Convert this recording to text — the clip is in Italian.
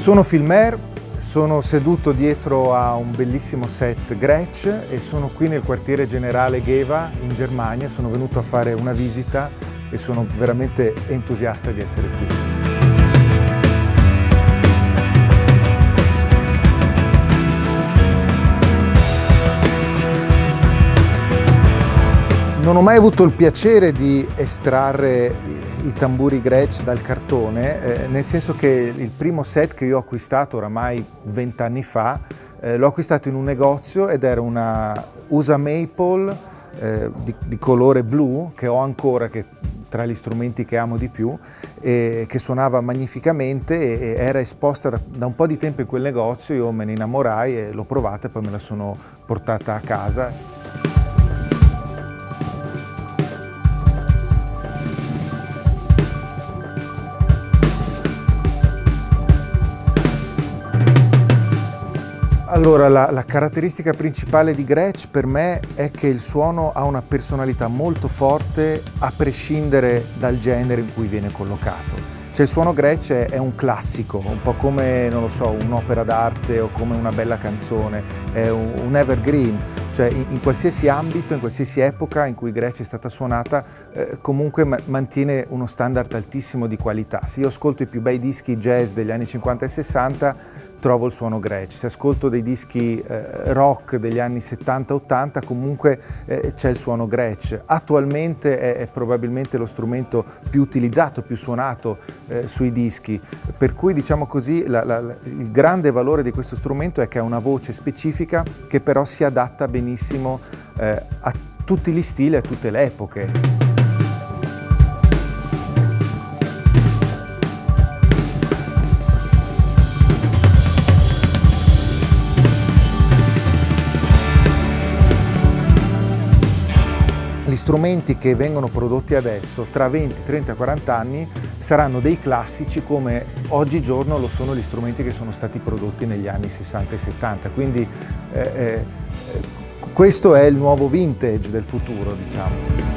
Sono filmer, sono seduto dietro a un bellissimo set Gretsch e sono qui nel quartiere generale Geva in Germania. Sono venuto a fare una visita e sono veramente entusiasta di essere qui. Non ho mai avuto il piacere di estrarre i tamburi Gretsch dal cartone, nel senso che il primo set che io ho acquistato oramai 20 anni fa, l'ho acquistato in un negozio ed era una USA Maple di colore blu, che ho ancora, che tra gli strumenti che amo di più, che suonava magnificamente e era esposta da un po' di tempo in quel negozio. Io me ne innamorai e l'ho provata e poi me la sono portata a casa. Allora, la caratteristica principale di Gretsch per me è che il suono ha una personalità molto forte a prescindere dal genere in cui viene collocato. Cioè il suono Gretsch è un classico, un po' come, non lo so, un'opera d'arte o come una bella canzone, è un evergreen, cioè in qualsiasi ambito, in qualsiasi epoca in cui Gretsch è stata suonata, comunque mantiene uno standard altissimo di qualità. Se io ascolto i più bei dischi jazz degli anni 50 e 60, trovo il suono Gretsch. Se ascolto dei dischi rock degli anni 70-80, comunque c'è il suono Gretsch. Attualmente è probabilmente lo strumento più utilizzato, più suonato sui dischi, per cui diciamo così il grande valore di questo strumento è che ha una voce specifica che però si adatta benissimo a tutti gli stili, a tutte le epoche. Gli strumenti che vengono prodotti adesso, tra 20, 30, 40 anni, saranno dei classici come oggigiorno lo sono gli strumenti che sono stati prodotti negli anni 60 e 70. Quindi questo è il nuovo vintage del futuro, diciamo.